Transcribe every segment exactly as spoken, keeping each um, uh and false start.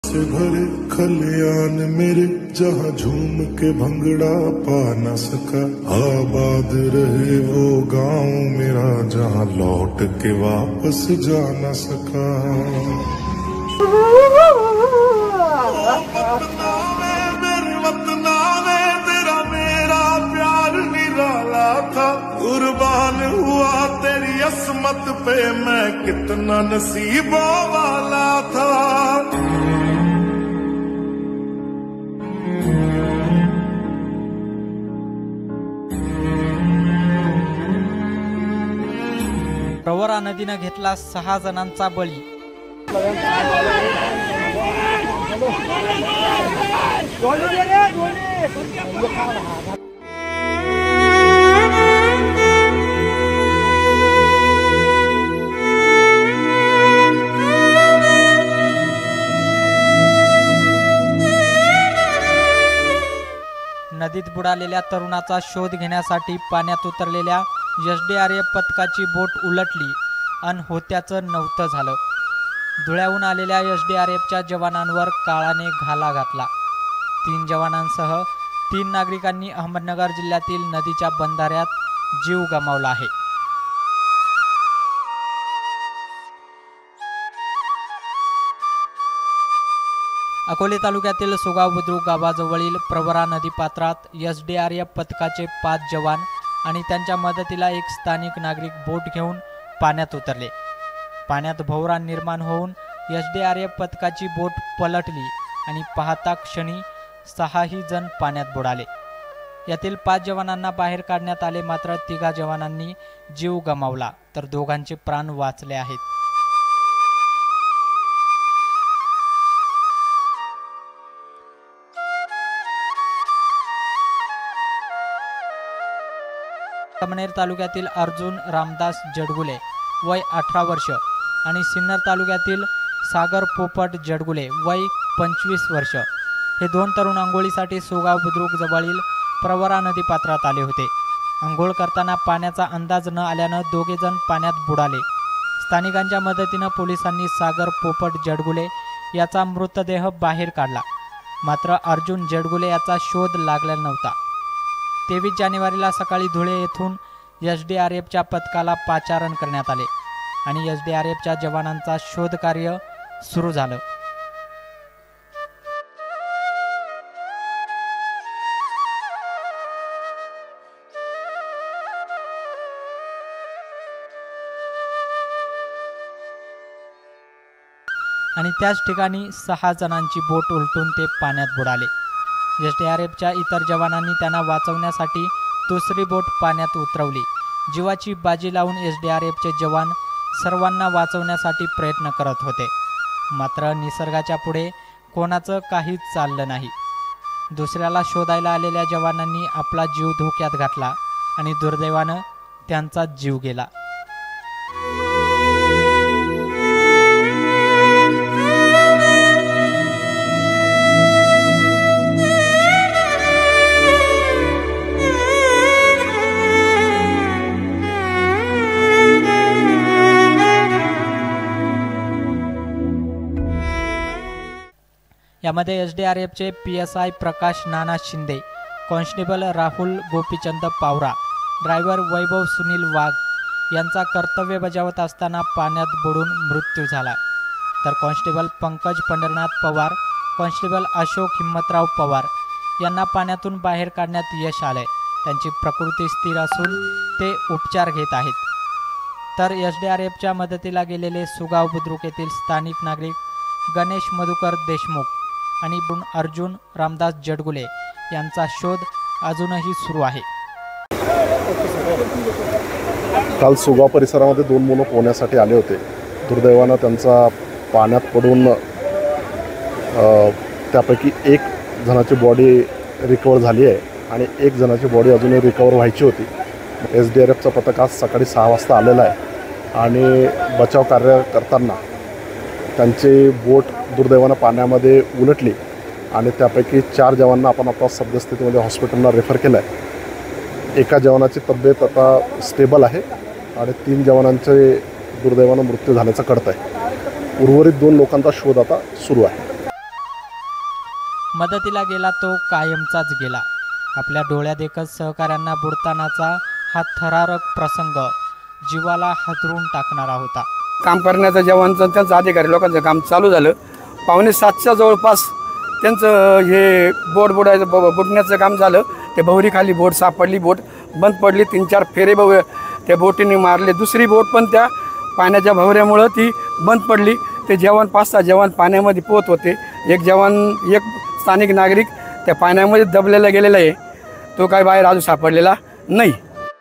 से भरे खलियान मेरे जहाँ झूम के भंगड़ा पा न सका, आबाद रहे वो गांव मेरा जहाँ लौट के वापस जा न सका। मेरे वतना में तेरा मेरा प्यार निराला था, कुर्बान हुआ तेरी असमत पे मैं कितना नसीबों वाला था। प्रवरा नदीने घेतला सहा जणांचा बळी। नदीत बुडालेल्या तरुणाचा शोध घेण्यासाठी पाण्यात उतरलेल्या एस डी आर एफ पथकाची बोट उलटली अन होत्याचं नव्हतं झालं। धुळ्याहून आलेल्या एस डी आर एफच्या जवानांवर काळाने घाला घातला। तीन जवानांसह तीन नागरिकांनी अहमदनगर जिल्ह्यातील नदीच्या बंधाऱ्यात जीव गमावला आहे। अकोले तालुक्यातील सुगाव बुद्रुक गावाजवळील प्रवरा नदी पात्रात एस डी आर एफ पथकाचे पाच जवान आणि त्यांच्या मदतीला एक स्थानिक नागरिक बोट घेऊन पाण्यात उतरले। पाण्यात भोवरा निर्माण होऊन एस डी आर एफ पथकाची बोट पलटली आणि पाहता क्षणी सहाही जण पाण्यात बुडाले। यातील पाच जवानांना बाहेर काढण्यात आले, मात्र तिघा जवानांनी जीव गमावला तर दोघांचे प्राण वाचले आहेत। कमनेर तालुक्यातील अर्जुन रामदास जडगुले वय अठरा वर्ष आणि सिन्नर तालुक्यातील सागर पोपट जडगुले वय पंचवीस वर्ष हे दोन तरुण अंघोळीसाठी सुगाव बुद्रुक जवळील प्रवरा नदी पात्रात आले होते। अंघोळ करताना पाण्याचा अंदाज न आल्यानं दोघे जण पाण्यात बुडाले। स्थानिकांच्या मदतीनं पोलिसांनी सागर पोपट जडगुले याचा मृतदेह बाहेर काढला, मात्र अर्जुन जडगुले याचा शोध लागला नव्हता। तेवीस जानेवारीला सकाळी धुळे येथून एस डी आर एफच्या पथकाला पाचारण करण्यात आले आणि एस डी आर एफच्या जवानांचा शोध कार्य सुरू झालं। आणि त्याच ठिकाणी सहा जणांची बोट उलटून ते पाण्यात बुडाले। एस डी आर एफच्या इतर जवानांनी त्यांना वाचवण्यासाठी दुसरी बोट पाण्यात उतरवली। जीवाची बाजी लावून एस डी आर एफचे जवान सर्वांना वाचवण्यासाठी प्रयत्न करत होते, मात्र निसर्गाच्या पुढे कोणाचं काहीच चाललं नाही। दुसऱ्याला शोधायला आलेल्या जवानांनी आपला जीव धोक्यात घातला आणि दुर्दैवानं त्यांचा जीव गेला। यामध्ये एस डी आर एफचे P S I Prakash Nana Shinde, constable Rahul Gopichand Pawara, driver Vaibhav Sunil Wagh यांचा कर्तव्य बजावत असताना पाण्यात बुडून मृत्यू झाला, तर कॉन्स्टेबल पंकज पंढरनाथ पवार, कॉन्स्टेबल अशोक हिम्मतराव पवार यांना पाण्यातून बाहेर काढण्यात यश आले। त्यांची प्रकृती स्थिर असून ते उपचार घेत आहेत। तर एस डी आर एफच्या मदतीला गेलेले सुगाव बुद्रुक येथील स्थानिक नागरिक गणेश मधुकर देशमुख आणि अर्जुन रामदास जडगुले यांचा शोध अजूनही सुरू आहे। काल सुगाव परिसरामध्ये दोन मुलं पोहण्यासाठी आले होते। दुर्दैवानं त्यांचा पाण्यात पडून त्यापैकी एक जणाची बॉडी रिकवर झाली आहे आणि एक जणाची बॉडी अजूनही रिकवर व्हायची होती। एस डी आर एफचं पथक आज सकाळी सहा वाजता आलेलं आहे आणि बचाव कार्य करताना त्यांची बोट दुर्दैवानं पाण्यामध्ये उलटली आणि त्यापैकी चार जवानांना आपण आता सद्यस्थितीमध्ये हॉस्पिटलला रेफर केलं आहे। एका जवानाची तब्येत आता स्टेबल आहे आणि तीन जवानांचे दुर्दैवानं मृत्यू झाल्याचं कळतं आहे। उर्वरित दोन लोकांचा शोध आता सुरू आहे। मदतीला गेला तो कायमचाच गेला. आपल्या डोळ्या देखत सहकाऱ्यांना बुडतानाचा हा थरारक प्रसंग जीवाला हादरून टाकणारा होता. काम करण्याचं जवानचं त्यांचं अधिकारी लोकांचं काम चालू झालं. पावणे सातच्या जवळपास त्यांचं हे बोट बुडायचं ब बुडण्याचं काम झालं. ते भवरीखाली बोट सापडली, बोट बंद पडली. तीन चार फेरे ब त्या बोटीने मारले. दुसरी बोट पण त्या पाण्याच्या भवऱ्यामुळं ती बंद पडली. ते जवान पाच सहा जवान पाण्यामध्ये पोहत होते. एक जवान एक स्थानिक नागरिक त्या पाण्यामध्ये दबलेला गेलेला आहे. तो काय बाहेर अजून सापडलेला नाही.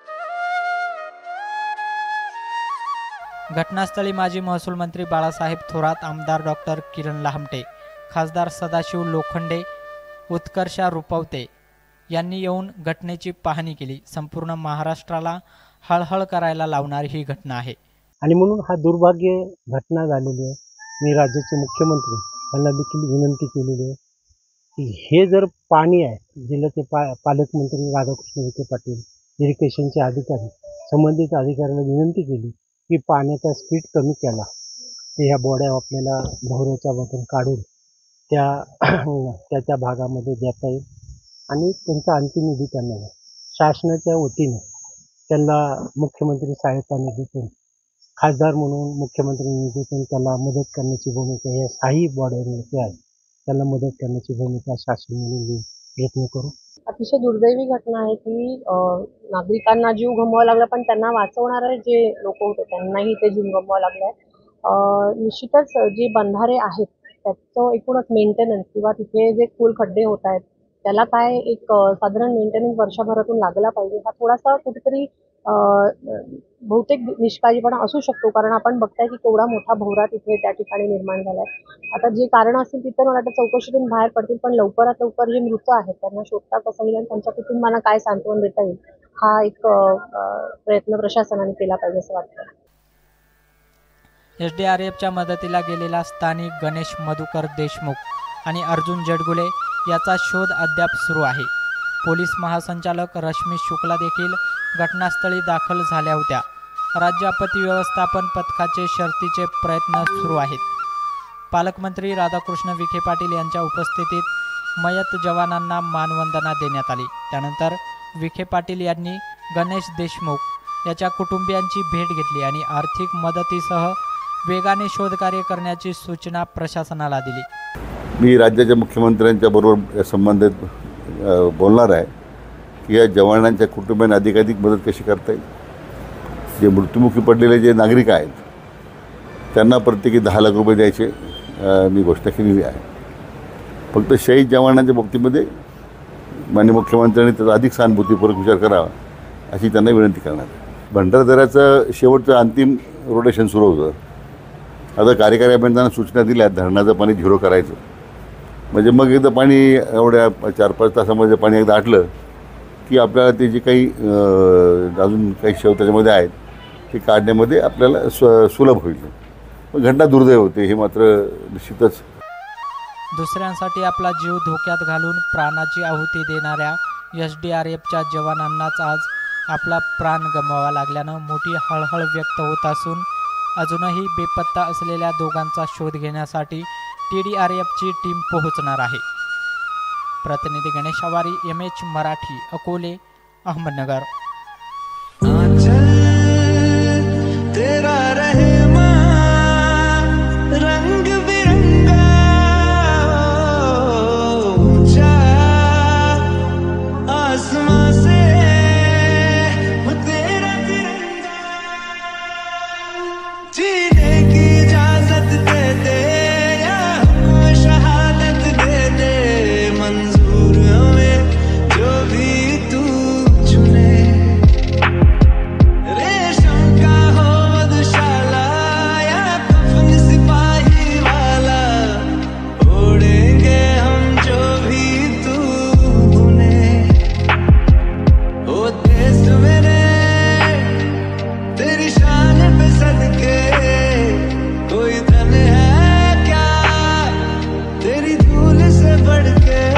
घटनास्थळी माजी महसूल मंत्री बाळासाहेब थोरात, आमदार डॉक्टर किरण लहामटे, खासदार सदाशिव लोखंडे, उत्कर्षा रुपवते यांनी येऊन घटनेची पाहणी केली. संपूर्ण महाराष्ट्राला हळहळ करायला लावणारी ही घटना आहे आणि म्हणून हा दुर्भाग्य घटना झालेली आहे. मी राज्याचे मुख्यमंत्री यांना देखील विनंती केलेली आहे की हे जर पाणी आहे, जिल्ह्याचे पा पालकमंत्री राधाकृष्ण विखे पाटील, इरिगेशनचे अधिकारी, संबंधित अधिकाऱ्यांना विनंती केली की पाण्याचा स्पीड कमी केला तर ह्या बोड्या आपल्याला भोवऱ्याच्या मधून काढून त्या त्या त्या भागामध्ये देता येईल आणि त्यांचा अंतिम विधी करणार आहे. शासनाच्या वतीने त्यांना मुख्यमंत्री सहायता निधीतून, खासदार म्हणून मुख्यमंत्री निधीतून त्याला मदत करण्याची भूमिका या साही बॉड्यांवरती आहे. त्यांना मदत करण्याची भूमिका शासन म्हणून प्रयत्न करू. अतिशय दुर्दैवी घटना आहे की नागरिकांना जीव गमवावा लागला, पण त्यांना वाचवणारे जे लोक होते त्यांनाही ते जीव गमवावा लागलाय. निश्चितच जे बंधारे आहेत त्याचं एकूणच मेंटेनन्स किंवा तिथे जे खोल खड्डे होत आहेत त्याला काय एक साधारण मेंटेनन्स वर्षभरातून लागला पाहिजे. हा थोडासा कुठेतरी बहुतेक निष्काळजीपणा असू शकतो, कारण आपण बघताय की केवढा मोठा भोवरा तिथे त्या ठिकाणी निर्माण झालाय. आता जे कारण असतील तिथे मला वाटतं चौकशीतून बाहेर पडतील, पण लवकरात लवकर जे मृत आहेत त्यांना शोधता कसं येईल आणि त्यांच्या कुटुंबांना काय सांत्वन देता येईल हा एक प्रयत्न प्रशासनाने केला पाहिजे असं वाटतं. एस डी आर एफच्या मदतीला गेलेला स्थानिक गणेश मधुकर देशमुख आणि अर्जुन जडगुले याचा शोध अद्याप सुरू आहे. पोलीस महासंचालक रश्मी शुक्ला देखील घटनास्थळी दाखल झाल्या होत्या. राज्य आपत्ती व्यवस्थापन पथकाचे शर्थीचे प्रयत्न सुरू आहेत. पालकमंत्री राधाकृष्ण विखे पाटील यांच्या उपस्थितीत मयत जवानांना मानवंदना देण्यात आली. त्यानंतर विखे पाटील यांनी गणेश देशमुख याच्या कुटुंबियांची भेट घेतली आणि आर्थिक मदतीसह वेगाने शोधकार्य करण्याची सूचना प्रशासनाला दिली. मी राज्याच्या मुख्यमंत्र्यांच्या बरोबर संबंधित बोलणार आहे की या जवानांच्या कुटुंबियांना अधिकाधिक मदत कशी करता येईल. जे मृत्युमुखी पडलेले जे नागरिक आहेत त्यांना प्रत्येकी दहा लाख रुपये द्यायचे मी घोषणा केलेली आहे. फक्त शहीद जवानांच्या बाबतीमध्ये माननीय मुख्यमंत्र्यांनी त्याचा अधिक सहानुभूतीपूर्वक विचार करावा अशी त्यांना विनंती करणार आहे. भंडारा दऱ्याचं शेवटचं अंतिम रोटेशन सुरू होतं. आता कार्यकारी अभियंत्यांना सूचना दिल्या धरणाचं पाणी झिरो करायचं, म्हणजे मग एकदा पाणी एवढ्या चार पाच तासामध्ये पाणी एकदा आटलं की आपल्याला ते जे काही अजून काही शेव त्याच्यामध्ये आहेत ते काढण्यामध्ये आपल्याला स्व सुलभ होईल. पण घटना दुर्दैव होते हे मात्र निश्चितच. दुसऱ्यांसाठी आपला जीव धोक्यात घालून प्राणाची आहुती देणाऱ्या एस डी आर एफच्या जवानांनाच आज आपला प्राण गमवावा लागल्यानं मोठी हळहळ व्यक्त होत असून अजूनही बेपत्ता असलेल्या दोघांचा शोध घेण्यासाठी टी डी आर एफची टीम पोहोचणार आहे. प्रतिनिधी गणेश आवारी, एम एच मराठी, अकोले, अहमदनगर. कोई धन है क्या तेरी धूल से बढ़ के